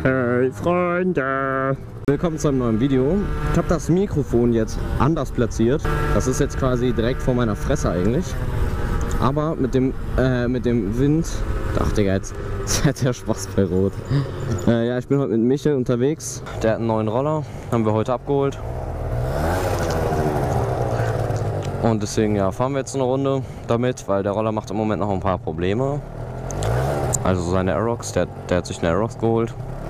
Hey Freunde! Willkommen zu einem neuen Video. Ich habe das Mikrofon jetzt anders platziert. Das ist jetzt quasi direkt vor meiner Fresse eigentlich. Aber mit dem Wind... Ach Digga, jetzt hat der Spaß bei Rot. Ja, ich bin heute mit Michel unterwegs. Der hat einen neuen Roller. Haben wir heute abgeholt. Und deswegen ja, fahren wir jetzt eine Runde damit, weil der Roller macht im Moment noch ein paar Probleme. Also seine Aerox, der hat sich eine Aerox geholt.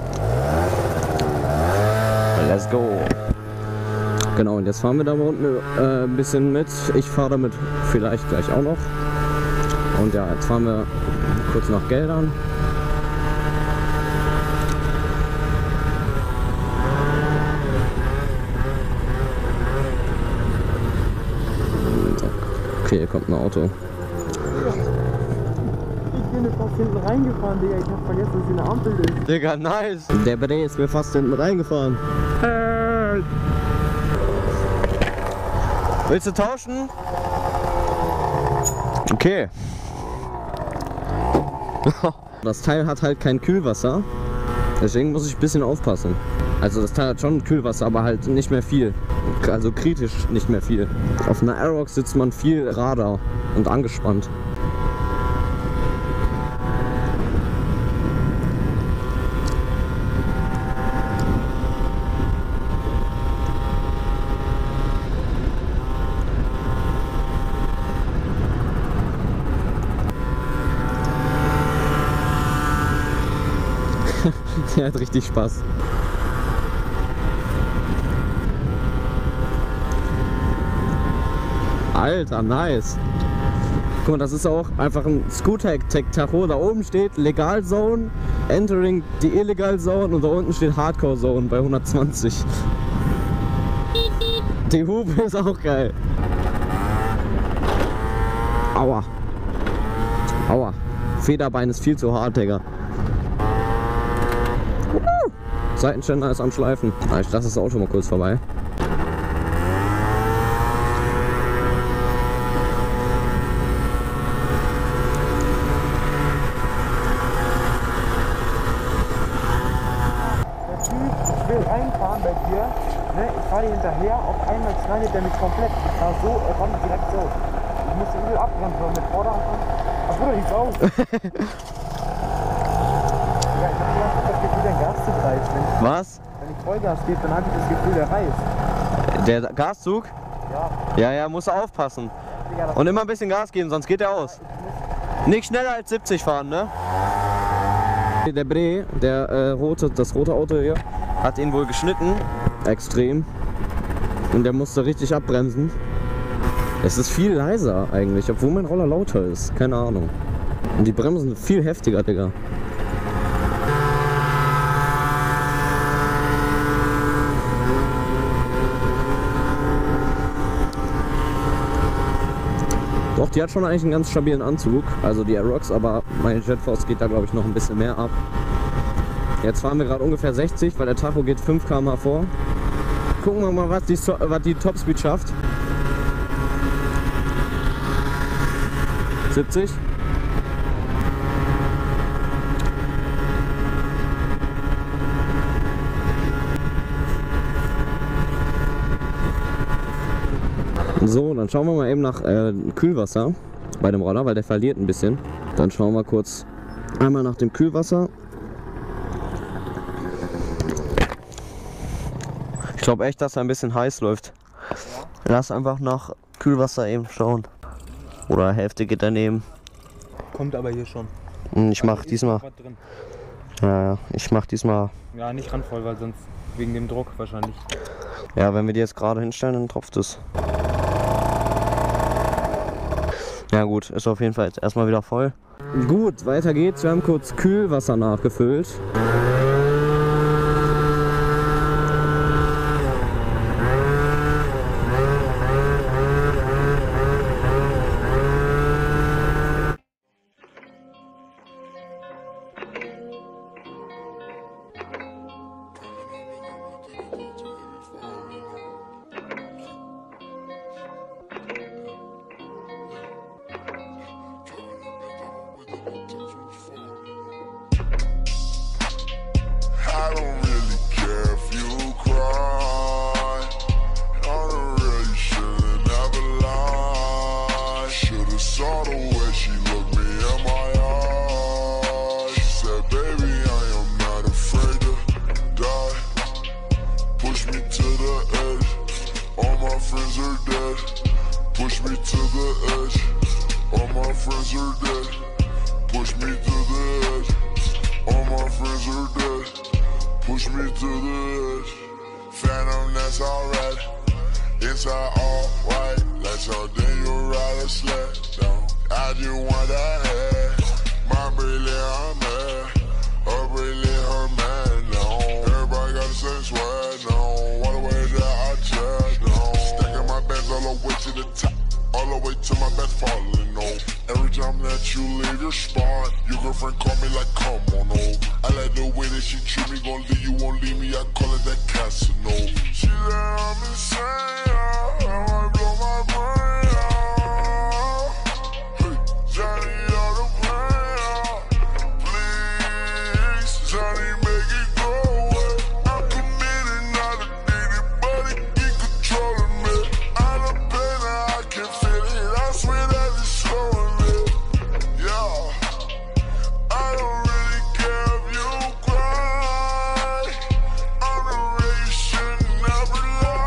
Let's go! Genau, und jetzt fahren wir da unten ein bisschen mit. Ich fahre damit vielleicht gleich auch noch. Und ja, jetzt fahren wir kurz nach Geldern. Okay, hier kommt ein Auto. Ich bin fast hinten reingefahren, Digga. Ich hab vergessen, dass hier eine Ampel ist. Digga, nice! Der Bre ist mir fast hinten reingefahren. Hey. Willst du tauschen? Okay. Das Teil hat halt kein Kühlwasser. Deswegen muss ich ein bisschen aufpassen. Also das Teil hat schon Kühlwasser, aber halt nicht mehr viel. Also kritisch nicht mehr viel. Auf einer Aerox sitzt man viel gerader und angespannt. Der hat richtig Spaß. Alter, nice. Guck mal, das ist auch einfach ein Scooter-Tacho. Da oben steht Legal Zone, Entering die Illegal Zone und da unten steht Hardcore Zone bei 120. Die Hupe ist auch geil. Aua. Aua. Federbein ist viel zu hart, Digga. Seitenständer ist am Schleifen. Ich lasse das Auto mal kurz vorbei. Der Typ will reinfahren bei dir. Ne? Ich fahre dir hinterher. Auf einmal schneidet der mich komplett. Ich war so, er kommt direkt so. Ich musste übel abbremsen, so mit Vorderhand. Ach, Bruder, die Sau. Ja, ich hab die ganze Zeit das Gefühl, dein Gaszug reißt. Was? Wenn ich Vollgas gebe, dann habe ich das Gefühl, der reißt. Der Gaszug? Ja. Ja, musst du aufpassen. Digga, das Und immer ein bisschen Gas geben, sonst geht der aus. Nicht schneller als 70 fahren, ne? Der Bre, das rote Auto hier, hat ihn wohl geschnitten. Extrem. Und der musste richtig abbremsen. Es ist viel leiser eigentlich, obwohl mein Roller lauter ist. Keine Ahnung. Und die Bremsen sind viel heftiger, Digga. Doch, die hat schon eigentlich einen ganz stabilen Anzug, also die Aerox, aber meine Jetforce geht da glaube ich noch ein bisschen mehr ab. Jetzt fahren wir gerade ungefähr 60, weil der Tacho geht 5 km/h vor. Gucken wir mal, was die Topspeed schafft. 70. So, dann schauen wir mal eben nach Kühlwasser bei dem Roller, weil der verliert ein bisschen. Dann schauen wir kurz einmal nach dem Kühlwasser. Ich glaube echt, dass er ein bisschen heiß läuft. Lass einfach nach Kühlwasser eben schauen. Oder Hälfte geht daneben. kommt aber hier schon. Ich mach diesmal. Ja, ich mach diesmal. Ja, nicht randvoll, weil sonst wegen dem Druck wahrscheinlich. Ja, wenn wir die jetzt gerade hinstellen, dann tropft es. Ja gut, ist auf jeden Fall jetzt erstmal wieder voll. Gut, weiter geht's. Wir haben kurz Kühlwasser nachgefüllt. the edge. All my friends are dead. Push me to the edge. All my friends are dead. Push me to the edge. Phantom, that's alright. Inside all white. Let's go, then you ride a sled down. I just want that head. My brilliant, I'm mad. Her brilliant, her man, no. Everybody got the same sweat, no. All the way that I just, no. Stacking my bands all the way to the top. All the way to my bed falling, no. Every time that you leave your spot, your girlfriend call me like, come on over. I like the way that she treat me, gon' leave you, won't leave me, I call it that Casanova. She said I'm insane, I might blow my brain out. Hey, Johnny, all the pain out. Please, Johnny, make it go away. I'm committed, not addicted, but it keep controlling me. Out of pain, I can feel it, I swear that it's slowing me. Yeah, I don't really care if you cry. I'm the way you should never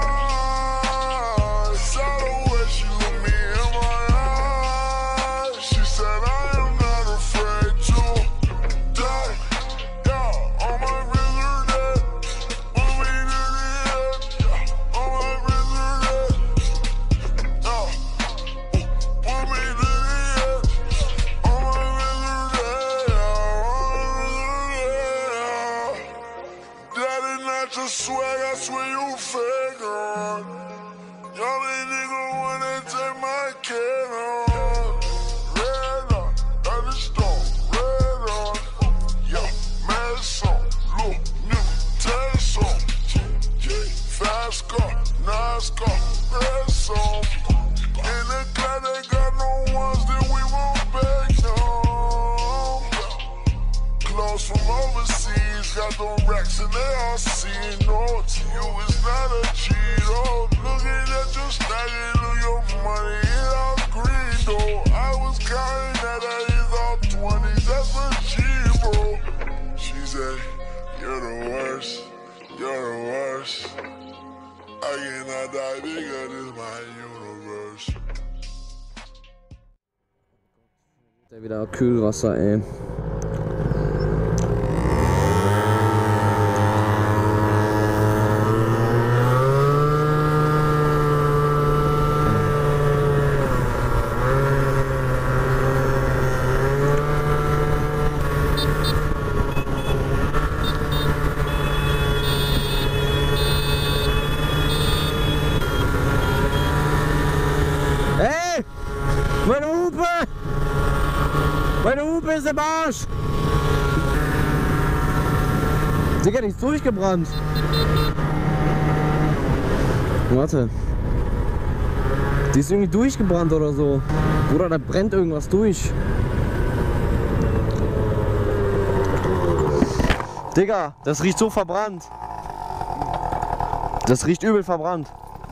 lie. Saw the way she looked me in my eyes. She said I am not afraid to die. Yeah, all my friends are dead. Put me to the edge. Yeah, all my friends are dead. Yeah, put me to the edge. All my friends are dead. That is not your swag, I swear you fake on. Y'all ain't nigga wanna take my kid on. Red on, thunderstorm, red on. Yeah, mad song, look, nigga, taste on. Fast car, nice car, red song. In the car, they got no ones that we won't back down. Clothes from overseas, got them racks and they all see. No, to you it's not a cheat. Oh, looking at your stacking, look your money, it all green though. I was counting that is all 20s, that's a G, bro. She said, you're the worst, you're the worst. I cannot die because it's my universe. Der wieder Kühlwasser, ey. Hey! Meine Hupe! Meine Hupe ist im Arsch! Digga, die ist durchgebrannt. Warte. Die ist irgendwie durchgebrannt oder so. Oder da brennt irgendwas durch. Digga, das riecht so verbrannt. Das riecht übel verbrannt.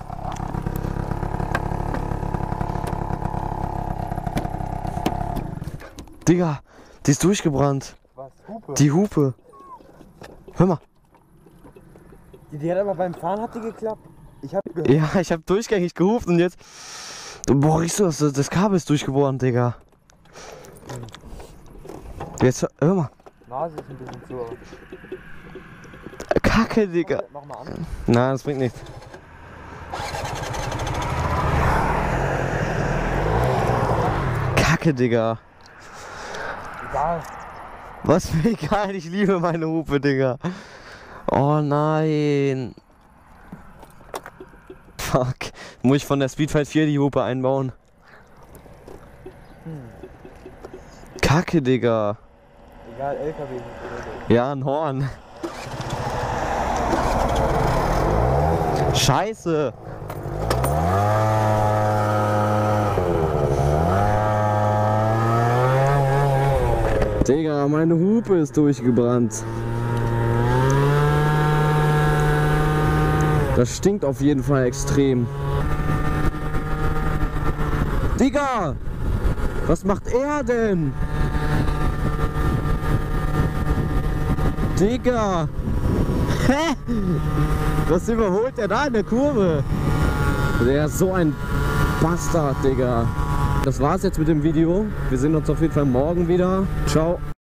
Digga, die ist durchgebrannt. Was? Hupe? Die Hupe. Hör mal. Die hat aber beim Fahren hat die geklappt. Ich hab gehört. Ja, ich hab durchgängig gehupt und jetzt. Boah, riechst du das? Das Kabel ist durchgeboren, Digga. Jetzt, hör mal. Nase ist ein bisschen zu. Kacke, Digga. Mach mal an. Nein, das bringt nichts. Kacke, Digga. Egal. Was für egal, ich liebe meine Hupe, Digga. Oh nein. Fuck. Muss ich von der Speedfight 4 die Hupe einbauen? Kacke, Digga. Egal, LKW. Ja, ein Horn. Scheiße. Digga, meine Hupe ist durchgebrannt. Das stinkt auf jeden Fall extrem. Digga! Was macht er denn? Digga! Hä? Was überholt er da in der Kurve? Der ist so ein Bastard, Digga. das war's jetzt mit dem Video. Wir sehen uns auf jeden Fall morgen wieder. Ciao.